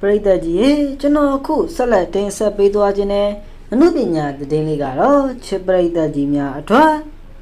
ရိသတ်ကြီးရေကျွန်တော်အခုဆက်လက်တင်ဆက်ပေးသွားခြင်းနဲ့အမှုပညာသတင်းလေးကတော့ချစ်ပရိသတ်ကြီးများအတွက်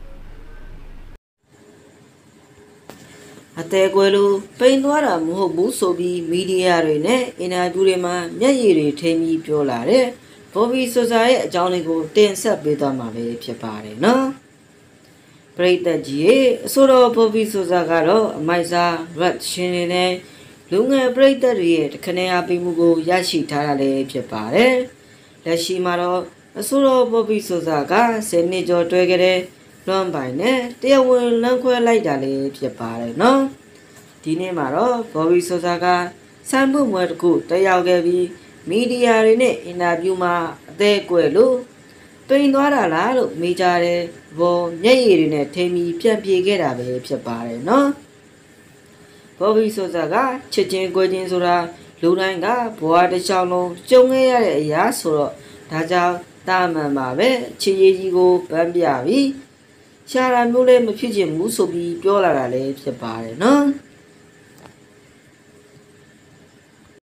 အသေးကွယ်လိုပိန်သွားတာမဟုတ်ဘူးဆိုပြီးမီဒီယာတွေနဲ့အင်တာဗျူးတွေမှာမျက်ရည်တွေထိမ်းပြီးပြောလာတဲ့ဘော်ဘီဆိုစာရဲ့အကြောင်းလေးကိုတင်ဆက်ပေးသွားမှာပဲဖြစ်ပါတယ်နော်ပရိသတ်ကြီးရေအဆိုတော်ဘော်ဘီဆိုစာကတော့အမိုက်စားရက်ရှင်နေနဲ့လူငယ်ပရိသတ်တွေရဲ့တခနဲ့အားပေးမှုကိုရရှိထားတာလည်းဖြစ်ပါတယ်လက်ရှိမှာတော့အဆိုတော်ဘော်ဘီဆိုစာက10နှစ်ကျော်တွဲခဲ့တဲ့လွန်ပိုင်နဲ့တရားဝင်လမ်းခွဲလိုက်တာလည်းဖြစ်ပါတယ်နော်ဒီနေ့မှာတော့ဘော်ဘီဆိုစာကစံမှုမွဲတစ်ခုတက်ရောက်ခဲ့ပြီးမီဒီယာတွေနဲ့အင်တာဗျူးမှာအသေးအကွယ်လို့ပိန်သွားတာလားလို့မေးကြတဲ့ဘော်မျက်ရည်တွေနဲ့ထိမ်းပြီးပြန်ပြေခဲ့တာပဲဖြစ်ပါတယ်နော်ဘော်ဘီဆိုစာကချစ်ချင်းကွဲချင်းဆိုတာလူတိုင်းကဘဝတစ်ချောင်းလုံးကြုံခဲ့ရတဲ့အရာဆိုတော့ဒါကြောင့်တာမှန်ပါပဲချစ်ရည်ကြီးကိုပန်းပြပြီးရှာတာမျိုးလည်းမဖြစ်ချင်ဘူးဆိုပြီးပြောလာတာလည်းဖြစ်ပါတယ်နော်